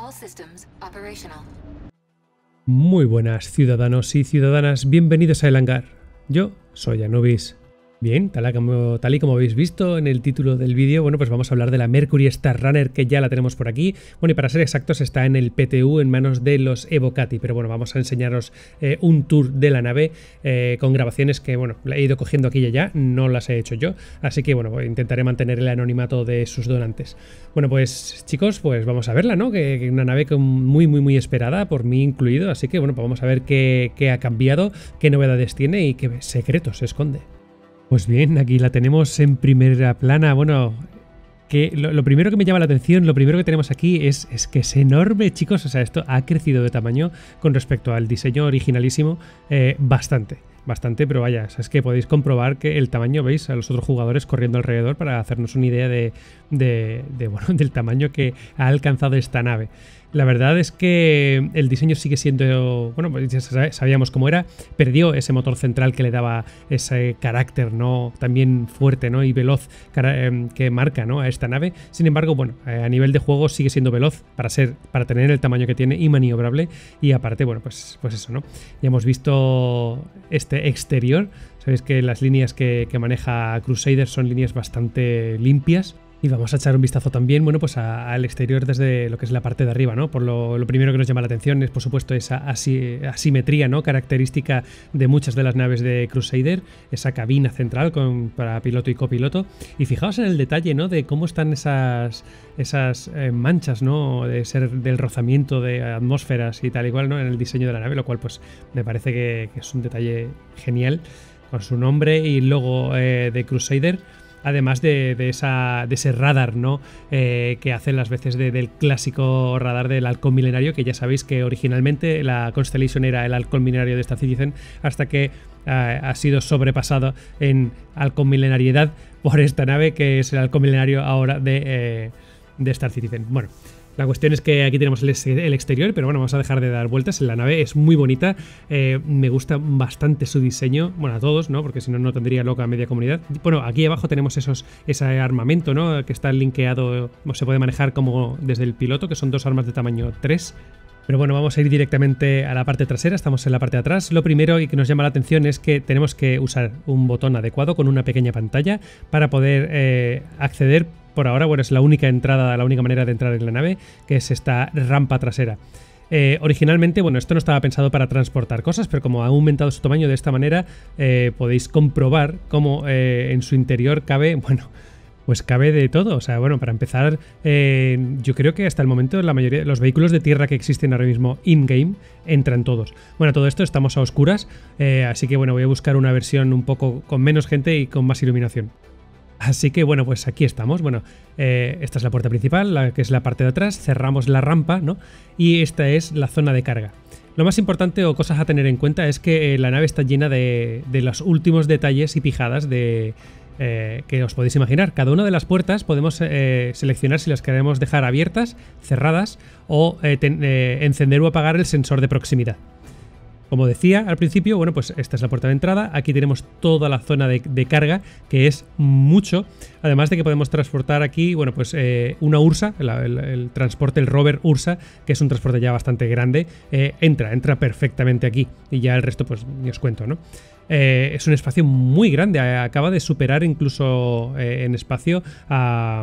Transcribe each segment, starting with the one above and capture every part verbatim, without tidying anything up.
Muy buenas ciudadanos y ciudadanas, bienvenidos a El Hangar. Yo soy Anubis. Bien, tal como, tal y como habéis visto en el título del vídeo, bueno, pues vamos a hablar de la Mercury Star Runner, que ya la tenemos por aquí. Bueno, y para ser exactos está en el P T U en manos de los Evocati, pero bueno, vamos a enseñaros eh, un tour de la nave eh, con grabaciones que, bueno, he ido cogiendo aquí y allá, no las he hecho yo, así que, bueno, intentaré mantener el anonimato de sus donantes. Bueno, pues chicos, pues vamos a verla, ¿no? Que, que una nave muy, muy, muy esperada, por mí incluido, así que, bueno, pues vamos a ver qué, qué ha cambiado, qué novedades tiene y qué secretos se esconde. Pues bien, aquí la tenemos en primera plana. Bueno, que lo, lo primero que me llama la atención, lo primero que tenemos aquí es, es que es enorme, chicos. O sea, esto ha crecido de tamaño con respecto al diseño originalísimo eh, bastante. Bastante, pero vaya, es que podéis comprobar que el tamaño, veis a los otros jugadores corriendo alrededor para hacernos una idea de, de, de, bueno, del tamaño que ha alcanzado esta nave. La verdad es que el diseño sigue siendo, bueno, pues ya sabíamos cómo era, perdió ese motor central que le daba ese carácter, ¿no? También fuerte, ¿no? Y veloz que marca, ¿no? A esta nave. Sin embargo, bueno, a nivel de juego sigue siendo veloz para ser, para tener el tamaño que tiene y maniobrable. Y aparte, bueno, pues, pues eso, ¿no? Ya hemos visto este exterior. Sabéis que las líneas que, que maneja Crusader son líneas bastante limpias. Y vamos a echar un vistazo también, bueno, pues al exterior desde lo que es la parte de arriba, ¿no? Por lo, lo primero que nos llama la atención es, por supuesto, esa asi, asimetría, ¿no? Característica de muchas de las naves de Crusader, esa cabina central con, para piloto y copiloto. Y fijaos en el detalle, ¿no? De cómo están esas, esas eh, manchas, ¿no? De ser del rozamiento de atmósferas y tal y cual, ¿no? En el diseño de la nave, lo cual, pues, me parece que, que es un detalle genial con su nombre y logo eh, de Crusader. Además de, de, esa, de ese radar, ¿no? Eh, que hacen las veces de, del clásico radar del halcón milenario, que ya sabéis que originalmente la Constellation era el halcón milenario de Star Citizen, hasta que eh, ha sido sobrepasado en halcón milenariedad por esta nave, que es el halcón milenario ahora de, eh, de Star Citizen. Bueno, la cuestión es que aquí tenemos el, el exterior, pero bueno, vamos a dejar de dar vueltas. La nave es muy bonita, eh, me gusta bastante su diseño, bueno, a todos, ¿no? Porque si no, no tendría loca media comunidad. Bueno, aquí abajo tenemos esos, ese armamento, ¿no? Que está linkeado, se puede manejar como desde el piloto, que son dos armas de tamaño tres. Pero bueno, vamos a ir directamente a la parte trasera, estamos en la parte de atrás. Lo primero y que nos llama la atención es que tenemos que usar un botón adecuado con una pequeña pantalla para poder eh, acceder. Por ahora, bueno, es la única entrada, la única manera de entrar en la nave, que es esta rampa trasera. Eh, originalmente, bueno, esto no estaba pensado para transportar cosas, pero como ha aumentado su tamaño de esta manera, eh, podéis comprobar cómo eh, en su interior cabe, bueno, pues cabe de todo. O sea, bueno, para empezar, eh, yo creo que hasta el momento la mayoría de los vehículos de tierra que existen ahora mismo in-game entran todos. Bueno, todo esto estamos a oscuras, eh, así que bueno, voy a buscar una versión un poco con menos gente y con más iluminación. Así que bueno, pues aquí estamos. Bueno, eh, esta es la puerta principal, la que es la parte de atrás. Cerramos la rampa, ¿no? Y esta es la zona de carga. Lo más importante o cosas a tener en cuenta es que eh, la nave está llena de, de los últimos detalles y pijadas de, eh, que os podéis imaginar. Cada una de las puertas podemos eh, seleccionar si las queremos dejar abiertas, cerradas o eh, ten, eh, encender o apagar el sensor de proximidad. Como decía al principio, bueno, pues esta es la puerta de entrada. Aquí tenemos toda la zona de, de carga, que es mucho. Además de que podemos transportar aquí, bueno, pues eh, una Ursa, el, el, el transporte, el rover Ursa, que es un transporte ya bastante grande, eh, entra, entra perfectamente aquí. Y ya el resto, pues ni os cuento, ¿no? Eh, es un espacio muy grande, acaba de superar incluso eh, en espacio a,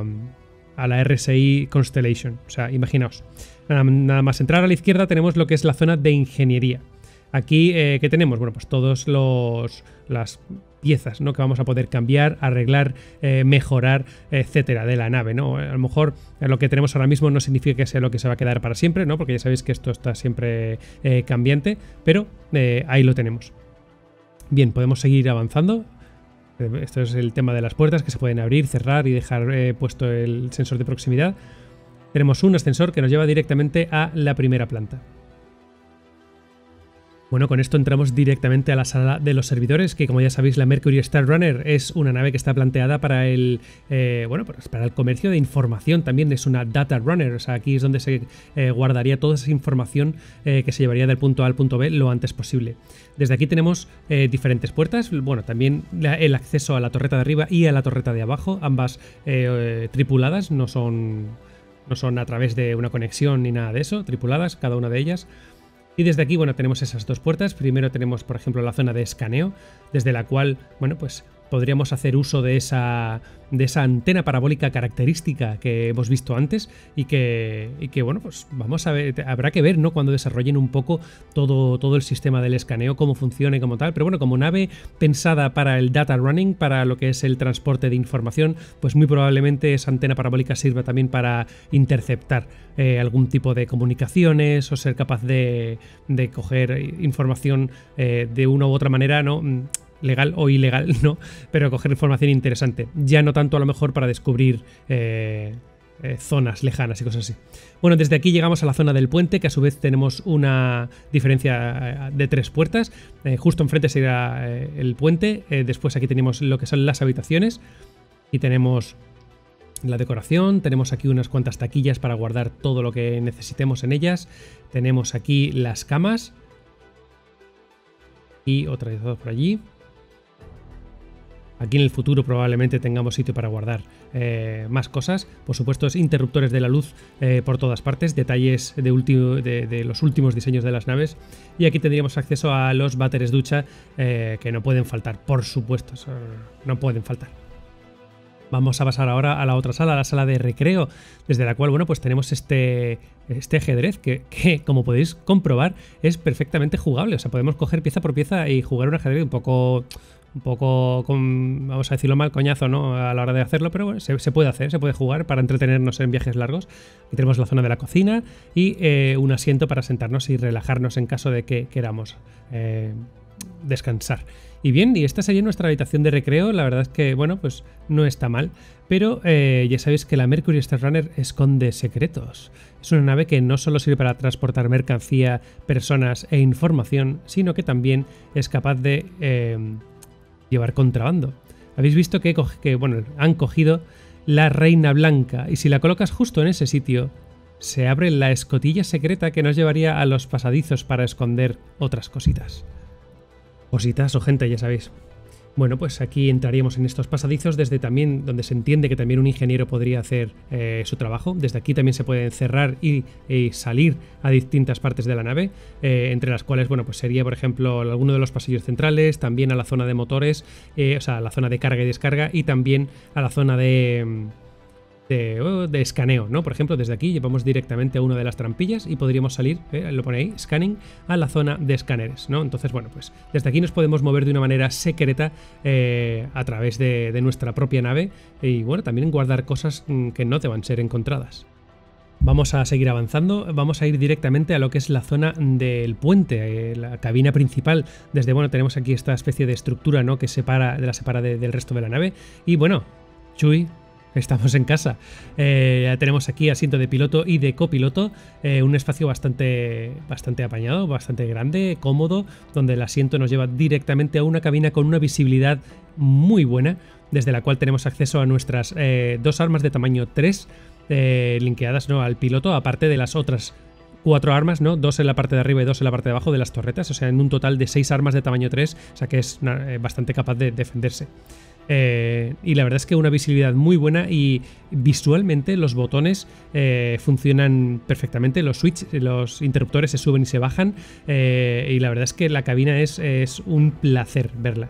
a la R S I Constellation. O sea, imaginaos. Nada, nada más entrar a la izquierda tenemos lo que es la zona de ingeniería. Aquí, eh, ¿qué tenemos? Bueno, pues todas las piezas, ¿no? Que vamos a poder cambiar, arreglar, eh, mejorar, etcétera, de la nave, ¿no? A lo mejor lo que tenemos ahora mismo no significa que sea lo que se va a quedar para siempre, ¿no? Porque ya sabéis que esto está siempre eh, cambiante, pero eh, ahí lo tenemos. Bien, podemos seguir avanzando. Esto es el tema de las puertas que se pueden abrir, cerrar y dejar eh, puesto el sensor de proximidad. Tenemos un ascensor que nos lleva directamente a la primera planta. Bueno, con esto entramos directamente a la sala de los servidores, que como ya sabéis la Mercury Star Runner es una nave que está planteada para el eh, bueno, pues para el comercio de información, también es una data runner, o sea, aquí es donde se eh, guardaría toda esa información eh, que se llevaría del punto A al punto B lo antes posible. Desde aquí tenemos eh, diferentes puertas, bueno, también la, el acceso a la torreta de arriba y a la torreta de abajo, ambas eh, tripuladas, no son... no son a través de una conexión ni nada de eso, tripuladas cada una de ellas. Y desde aquí, bueno, tenemos esas dos puertas. Primero tenemos, por ejemplo, la zona de escaneo, desde la cual, bueno, pues podríamos hacer uso de esa, de esa antena parabólica característica que hemos visto antes y que, y que, bueno, pues vamos a ver, habrá que ver, ¿no? Cuando desarrollen un poco todo, todo el sistema del escaneo, cómo funciona y como tal. Pero bueno, como nave pensada para el data running, para lo que es el transporte de información, pues muy probablemente esa antena parabólica sirva también para interceptar eh, algún tipo de comunicaciones o ser capaz de, de coger información eh, de una u otra manera, ¿no? Legal o ilegal, ¿no? Pero coger información interesante. Ya no tanto a lo mejor para descubrir eh, eh, zonas lejanas y cosas así. Bueno, desde aquí llegamos a la zona del puente, que a su vez tenemos una diferencia de tres puertas. Eh, justo enfrente será eh, el puente. Eh, después aquí tenemos lo que son las habitaciones. Y tenemos la decoración. Tenemos aquí unas cuantas taquillas para guardar todo lo que necesitemos en ellas. Tenemos aquí las camas. Y otra vez por allí. Aquí en el futuro probablemente tengamos sitio para guardar eh, más cosas. Por supuesto, interruptores de la luz eh, por todas partes, detalles de, de, de los últimos diseños de las naves. Y aquí tendríamos acceso a los váteres ducha eh, que no pueden faltar, por supuesto, no pueden faltar. Vamos a pasar ahora a la otra sala, a la sala de recreo, desde la cual, bueno, pues tenemos este, este ajedrez que, que, como podéis comprobar, es perfectamente jugable. O sea, podemos coger pieza por pieza y jugar un ajedrez un poco... un poco, con, vamos a decirlo mal, coñazo, ¿no? A la hora de hacerlo, pero bueno, se, se puede hacer, se puede jugar para entretenernos en viajes largos. Aquí tenemos la zona de la cocina y eh, un asiento para sentarnos y relajarnos en caso de que queramos eh, descansar. Y bien, y esta sería nuestra habitación de recreo. La verdad es que, bueno, pues no está mal, pero eh, ya sabéis que la Mercury Star Runner esconde secretos. Es una nave que no solo sirve para transportar mercancía, personas e información, sino que también es capaz de... Eh, llevar contrabando. Habéis visto que, que bueno, han cogido la Reina Blanca y si la colocas justo en ese sitio se abre la escotilla secreta que nos llevaría a los pasadizos para esconder otras cositas. Cositas o gente, ya sabéis. Bueno, pues aquí entraríamos en estos pasadizos desde también donde se entiende que también un ingeniero podría hacer eh, su trabajo. Desde aquí también se puede cerrar y, y salir a distintas partes de la nave, eh, entre las cuales, bueno, pues sería, por ejemplo, alguno de los pasillos centrales, también a la zona de motores, eh, o sea, a la zona de carga y descarga y también a la zona de... De, oh, de escaneo, ¿no? Por ejemplo, desde aquí llevamos directamente a una de las trampillas y podríamos salir, eh, lo pone ahí, scanning, a la zona de escáneres, ¿no? Entonces, bueno, pues desde aquí nos podemos mover de una manera secreta eh, a través de, de nuestra propia nave y, bueno, también guardar cosas mm, que no deban ser encontradas. Vamos a seguir avanzando, vamos a ir directamente a lo que es la zona del puente, eh, la cabina principal. Desde, bueno, tenemos aquí esta especie de estructura, ¿no? Que separa, de la separa de, del resto de la nave y, bueno, Chuy... Estamos en casa. Eh, ya tenemos aquí asiento de piloto y de copiloto, eh, un espacio bastante, bastante apañado, bastante grande, cómodo, donde el asiento nos lleva directamente a una cabina con una visibilidad muy buena, desde la cual tenemos acceso a nuestras eh, dos armas de tamaño tres, eh, linkeadas, ¿no? Al piloto, aparte de las otras cuatro armas, ¿no? Dos en la parte de arriba y dos en la parte de abajo de las torretas, o sea, en un total de seis armas de tamaño tres, o sea que es una, eh, bastante capaz de defenderse. Eh, y la verdad es que una visibilidad muy buena y visualmente los botones eh, funcionan perfectamente, los switches, los interruptores se suben y se bajan eh, y la verdad es que la cabina es, es un placer verla.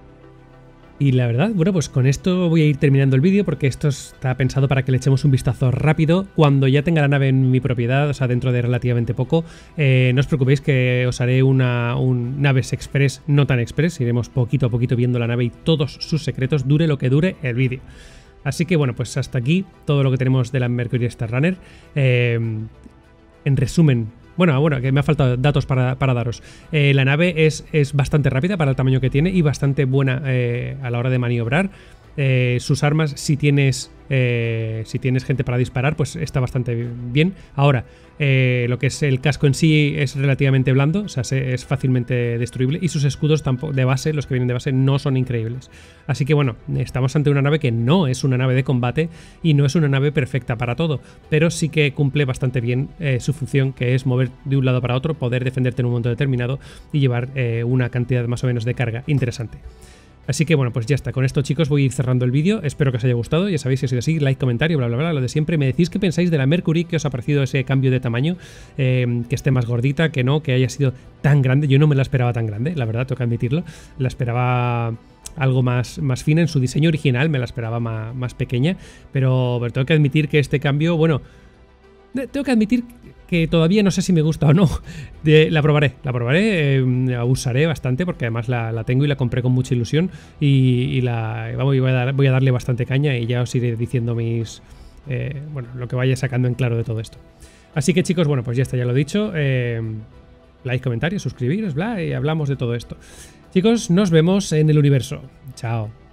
Y la verdad, bueno, pues con esto voy a ir terminando el vídeo porque esto está pensado para que le echemos un vistazo rápido cuando ya tenga la nave en mi propiedad, o sea, dentro de relativamente poco. Eh, no os preocupéis que os haré una un Naves Express, no tan express, iremos poquito a poquito viendo la nave y todos sus secretos, dure lo que dure el vídeo. Así que bueno, pues hasta aquí todo lo que tenemos de la Mercury Star Runner. Eh, en resumen... Bueno, bueno, que me ha faltado datos para, para daros. Eh, la nave es, es bastante rápida para el tamaño que tiene y bastante buena eh, a la hora de maniobrar. Eh, sus armas, si tienes, eh, si tienes gente para disparar, pues está bastante bien. Ahora, eh, lo que es el casco en sí es relativamente blando, o sea, se, es fácilmente destruible. Y sus escudos tampoco, de base, los que vienen de base, no son increíbles. Así que bueno, estamos ante una nave que no es una nave de combate y no es una nave perfecta para todo, pero sí que cumple bastante bien eh, su función, que es mover de un lado para otro, poder defenderte en un momento determinado y llevar eh, una cantidad más o menos de carga interesante. Así que bueno, pues ya está. Con esto, chicos, voy a ir cerrando el vídeo. Espero que os haya gustado. Ya sabéis, si ha sido así, like, comentario, bla, bla, bla, lo de siempre. Me decís qué pensáis de la Mercury, que os ha parecido ese cambio de tamaño, eh, que esté más gordita, que no, que haya sido tan grande. Yo no me la esperaba tan grande, la verdad, tengo que admitirlo. La esperaba algo más, más fina en su diseño original, me la esperaba más, más pequeña, pero, pero tengo que admitir que este cambio, bueno, tengo que admitir que todavía no sé si me gusta o no. De, la probaré, la probaré, eh, la usaré bastante porque además la, la tengo y la compré con mucha ilusión y, y la, vamos, voy, a dar, voy a darle bastante caña y ya os iré diciendo mis, eh, bueno, lo que vaya sacando en claro de todo esto. Así que, chicos, bueno, pues ya está, ya lo he dicho. Eh, like, comentario, suscribiros, bla, y hablamos de todo esto. Chicos, nos vemos en el universo. Chao.